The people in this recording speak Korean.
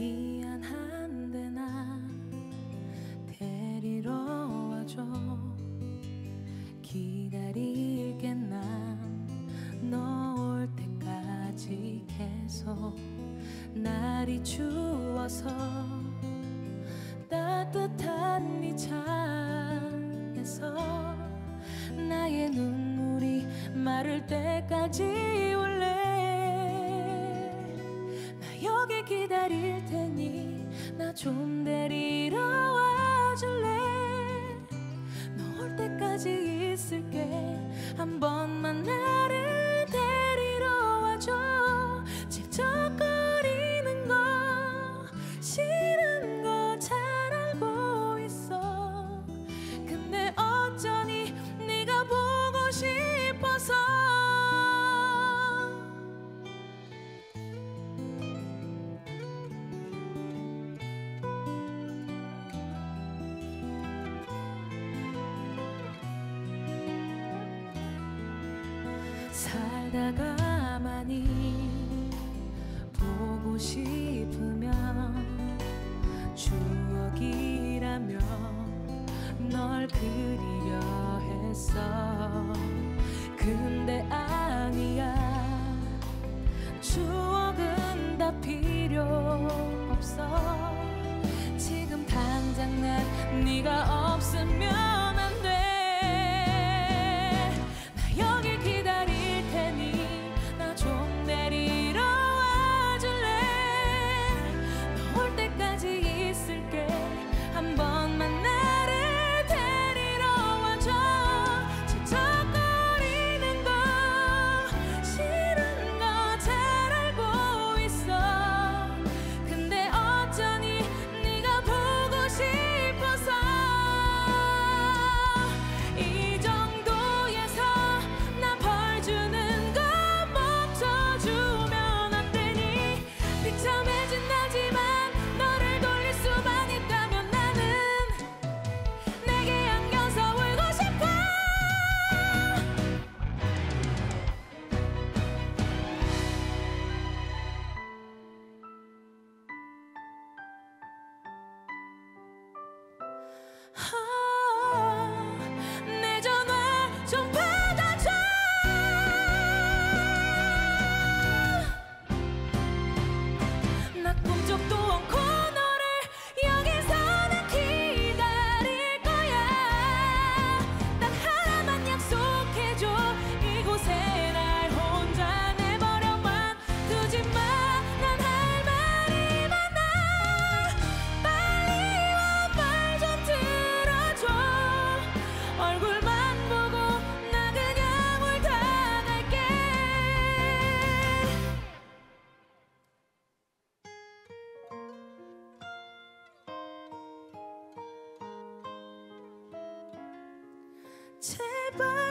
미안한데 나 데리러 와줘. 기다릴게 난 너 올 때까지 계속. 날이 추워서 따뜻한 네 차에서 나의 눈물이 마를 때까지 올래. 나 여기 기다릴 테니 나 좀 데리러 와줄래. 너 올 때까지 있을게. 한 번만 나를 데리러 와줘. 질척거리는 거 싫은 거 잘 알고 있어. 근데 어쩌니 네가 보고 싶어서. 살다가 많이 보고 싶으면 추억이라며 널 그리려 했어. 근데 아니야. 추억은 다 필요 없어. 지금 당장 난 네가 없으면 안 돼. 한 번만 나를 데리러 와줘. 질척거리는 거 싫은 거 잘 알고 있어. 근데 어쩌니 네가 보고 싶어서. 이 정도에서 나 벌 주는 거 멈춰주면 안 되니. 비참해진 나지만 너를 돌릴 수만 있다면 내 전화 좀 받아줘. 나 꿈쩍도 않고 너를 여기서는 기다릴 거야. 딱 하나만 약속해줘. 이곳에 날 혼자 내버려만 두지 마. 난 할 말이 많아. 빨리 와 말 좀 들어줘. 얼굴만 보고 나 그냥 울다 갈게. 제발